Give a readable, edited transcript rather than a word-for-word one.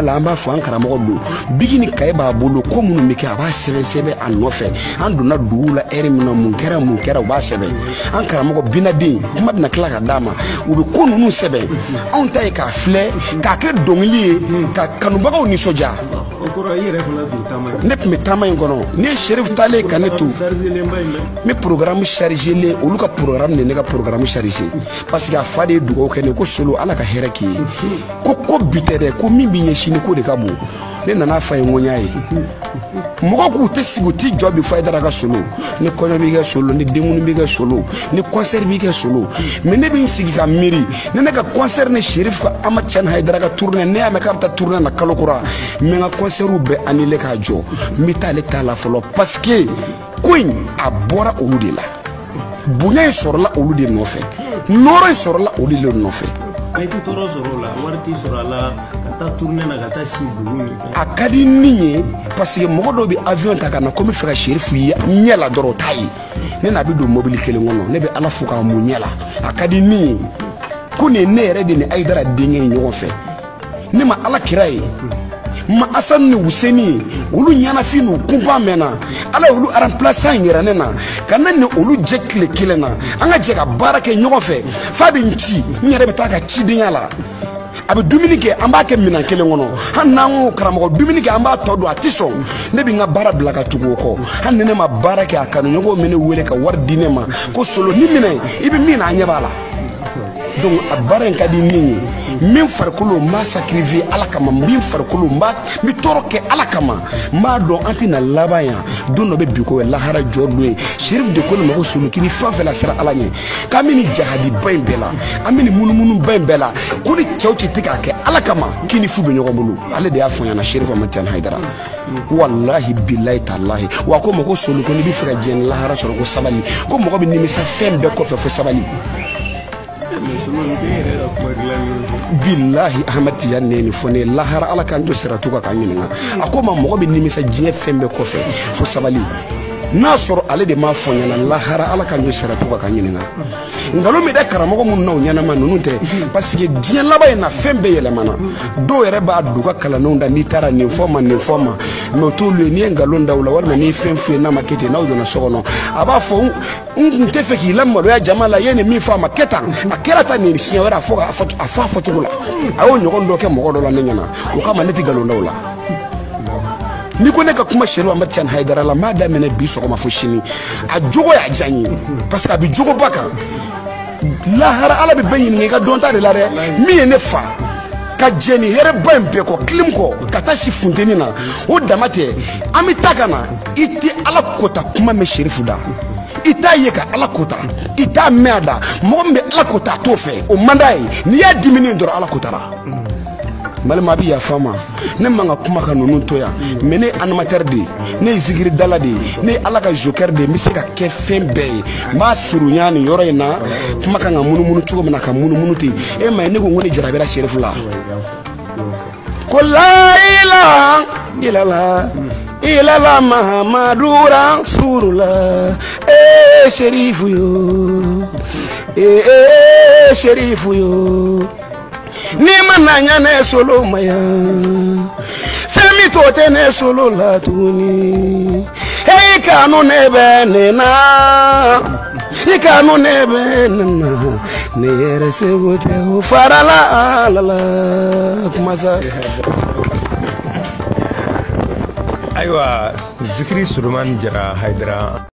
la an b'a fɔ an karamɔgɔ don bigi ni kaye b'a bolo ko minnu bɛ kɛ a b'a sɛbɛn sɛbɛn a nɔfɛ an donna dugu la ɛri min na mun kɛra u b'a sɛbɛn an karamɔgɔ binaden kuma bɛna tila ka d'a ma u bɛ ko ninnu sɛbɛn anw ta ye k'a filɛ k'a kɛ dɔnkili ye ka kanubagaw nisɔndiya ne tun bɛ taama in kɔnɔ ne ye Cherif taalen ka ne to n bɛ programme chargé olu ka programme de ne ka programme chargé parce que a fa de ye dugawu kɛ ne ko Solo ala ka hɛrɛ k'i ye ko bi tɛ dɛ ko min b'i ɲɛsin ko de ka bon ne nana fa ye n ko n y'a ye mɔgɔ k'u tɛ sigi u tɛ jɔ bi fɔ Haidara ka Solo ni kɔɲɔ b'i kɛ Solo ni denkuni b'i kɛ Solo ni concert b'i kɛ Solo mais ne bɛ n sigi ka miiri ne ne ka concert ni Cherif ka Amadu Cani Haidara ka tournée ne y'a mɛn k'a bɛ taa tournée na kalo kura mais n ka concertw bɛɛ annulé k'a jɔ n bɛ taa ale t'a la fɔlɔ parce que ko in a bɔra olu de la bonya in sɔrɔla olu de nɔfɛ nɔrɔ in sɔrɔla olu de nɔfɛ. a ka di ni ye parce que mɔgɔ dɔw bɛ avion ta ka na ko n bɛ fɛ ka Cherif ye ɲɛ la dɔrɔn o t'a ye ne n'a bɛ don mobili kelen kɔnɔ ne bɛ ala fo k'a mun ɲɛ la a ka di ni ye ko nin ye ne yɛrɛ de ni Haidara denkɛ ye ɲɔgɔn fɛ ne ma ala kira ye ma Asani ni Huseni ye olu ɲanafin n'u kunpan mɛnna ala ye olu remplaçant yɛrɛ ne na ka na ni olu jɛ tile kelen na an ka jɛ ka baara kɛ ɲɔgɔn fɛ f'a bɛ n ci n yɛrɛ bɛ taa ka cidenya la a bɛ dumuni kɛ an b'a kɛ minɛn kelen kɔnɔ hali n'an ko karamɔgɔ dumuni kɛ an b'a tɔ dun a tɛ sɔn ne bɛ n ka baara bila ka tugu o kɔ hali ni ne ma baara kɛ a kanuɲɔgɔnw bɛ ne wele ka wari di ne ma ko Solo ni minɛ i bɛ min na a ɲɛ b'a la donc a baara in ka di min ye min farikolo n b'a sacrifier ala kama min farikolo n bɛ tɔɔrɔ kɛ ala kama n b'a dɔn an tɛna laban yan don dɔ bɛ bi ko ye lahara jɔ don ye Cherif de ko ne ma ko Solo k'i ni fɛn fɛn la sira ala ɲɛ k'an bɛ nin jahadiba in bɛɛ la an bɛ nin munumunuba in bɛɛ la ko ni cɛw tɛ k'a kɛ ala kama k'i ni fu bɛ ɲɔgɔn bolo ale de y'a fɔ ɲɛna Cherif Amadu Cani Haidara wallahi billahi tallahi wa ko ma ko Solo ko n'i bɛ fɛ ka diɲɛ ni lahara sɔrɔ ko sabali ko mɔgɔ bɛ nimisa fɛn bɛɛ kɔfɛ fo sabali. billahi Ahmad Tijani ne ni fɔ ne lahara ala k'an to siratu kan k'an ɲininka a ko ma mɔgɔ bɛ nimisa diɲɛ fɛn bɛɛ kɔfɛ fo sabali n'a sɔrɔ ale de m'a fɔ ɲɛna lahara ala k'an to siratu kan k'an ɲininka nkalon bɛ da karamɔgɔ minnu n'aw ɲɛnama ninnu tɛ parce que diɲɛ laban in na fɛn bɛɛ yɛlɛmana dɔw yɛrɛ b'a don ka kalandenw da n'i taara nin fɔ ma nin fɔ ma mais o t'olu ye n'i ye nkalon da u la walima n'i ye fɛn f'u ye n'a ma kɛ ten n'aw donna so kɔnɔ a b'a fɔ n kun tɛ fɛ k'i lamaloya jama la i ye nin min fɔ a ma kɛ tan a kɛra tan nin siɲɛ wɛrɛ a fɔ a fɔcogo la a y'o ɲɔgɔn dɔ kɛ mɔgɔ dɔ la ne ɲɛna o kama ne tɛ nkalon da u la. ni ko ne ka kuma Cherif Amadu Cani Haidara la n b'a daminɛ bi sɔgɔma fo sini a jogo y'a diya n ye parce que a bɛ jogo ba kan lahara ala bɛ bɛɛ ɲininka i ka dɔnta de la dɛ min ye ne fa ka jɛ ni hɛrɛba in bɛɛ kɔ kilim kɔ ka taa si funteni na o dama tɛ an bɛ taa ka na i tɛ ala kota kuma mɛn Cherif da i t'a ye ka ala kota i t'a mɛn a da mɔgɔ min bɛ ala kota a t'o fɛ o man d'a ye n'i y'a diminen dɔrɔn ala kotara. malima a bɛ yafa ma ne man ka kuma ka ninnu to yan mais ne ye animateur de ye ne ye zikiri dala de ye ne ye ala ka joker de ye n bɛ se ka kɛ fɛn bɛɛ ye n b'a surunya nin yɔrɔ in na kuma kan ka munumunu cogo min na ka munumunu ten e ma ye ne ko n ko ne jarabira Cherif la ko la ilaha illallah ilala Mahamadu Rasulullah Cherif yo Cherif yo ni mananya ne Solo maya femi tote ne Solo la tuni hey kanu ne benena ikanu ne benena ne yere se gote farala la kumasa aywa zikri Suleiman Jara Haidara